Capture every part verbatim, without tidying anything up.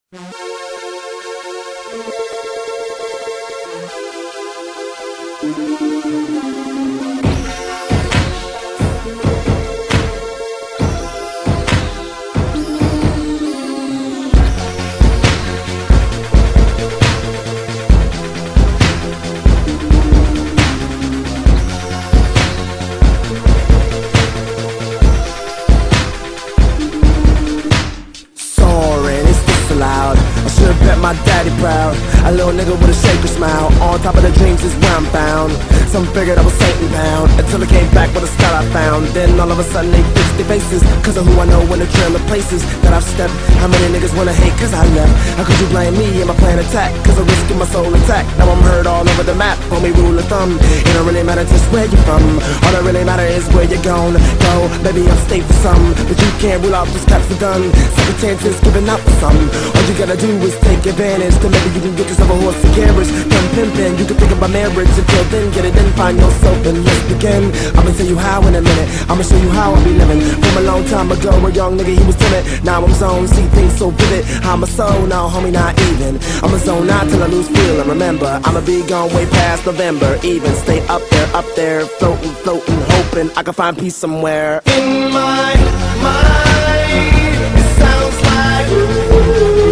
My daddy proud, a little nigga with a sacred smile. On top of the dreams is where I'm found. Some figured I was Satan bound, until I came back with a style I found. Then all of a sudden they fixed their faces, cause of who I know in the trail of places that I've stepped. How many niggas wanna hate cause I left? How could you blame me and my plan attack? Cause I risked my soul intact. Now I'm heard all over the map, homie rule of thumb. It don't really matter just where you're from, all that really matter is where you're gon' go. Baby, I'm state for some, but you can't rule out those caps for done. Second chances giving up for some. All you gotta do is take advantage, then maybe you can get yourself a horse and carriage. Done pimpin', you can think about marriage. Until then, get it in, find yourself and let's begin. I'ma tell you how in a minute, I'ma show you how I be living. From a long time ago, a young nigga, he was timid. Now I'm zoned, see things so vivid. I'm a soul, now homie, not even. I'm a zone out till I lose feeling. Remember, I'ma be gone way past November. Even stay up there, up there, floating, floating, hoping I can find peace somewhere. In my mind, it sounds like ooh.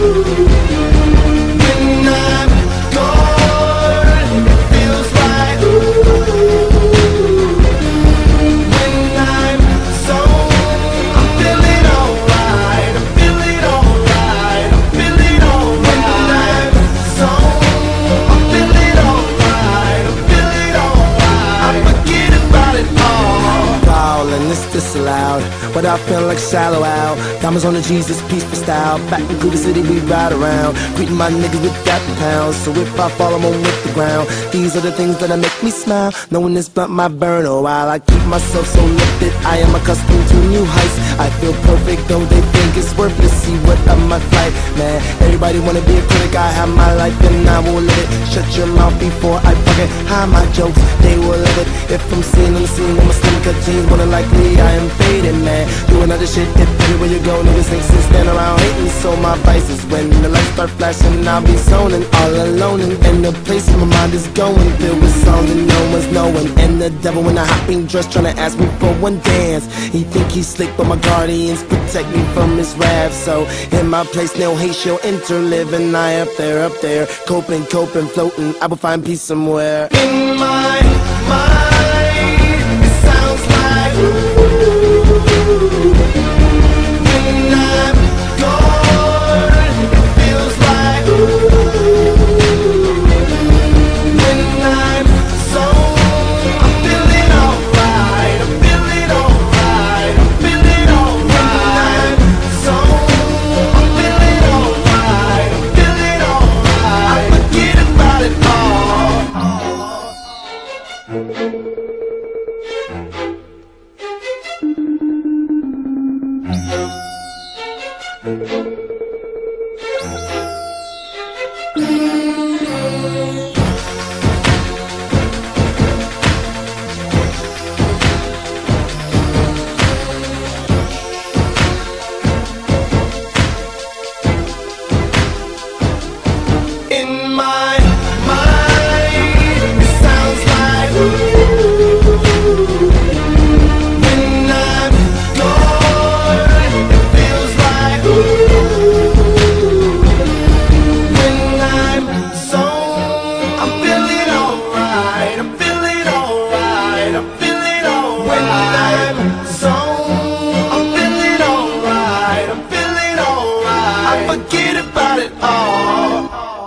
Disallowed, but I feel like shallow out. Diamonds on the Jesus, peaceful style. Back in Cudi city, we ride around, greeting my niggas with that pounds. So if I fall, I'm on with the ground. These are the things that make me smile. Knowing this blunt might burn a while. I keep myself so lifted, I am accustomed to new heights. I feel perfect, though they think it's worth it. See what up my flight, man. Everybody wanna be a critic, I have my life and I will live it. Shut your mouth before I fucking hide my jokes, they will live it. If I'm seen on the scene with my slim cut jeans, more than likely I am fading, man. Doing other shit, if everywhere you go, niggas think since stand around hating. So my vices, when the lights start flashing, I'll be zoning all alone. And, and the place my mind is going, filled with songs and no one's knowing. And the devil in a hot pink dress trying to ask me for one dance. He think he's slick, but my guardians protect me from his wrath. So in my place, no hate shall enter, living I up there, up there, coping, coping, floating. I will find peace somewhere. In my mind, it sounds like ooh. When I'm gone, it feels like ooh. When I'm sold, I'm feeling alright. I'm feeling alright. I'm feeling alright. When I'm sold, I'm feeling alright. I'm feeling alright. I forget about it in my mind, it sounds like ooh. When I'm gone, it feels like ooh. When I'm sold, I'm feeling alright. I'm feeling alright. I'm feeling alright. When I'm sold, I'm feeling alright. I'm feeling alright. I forget about it all.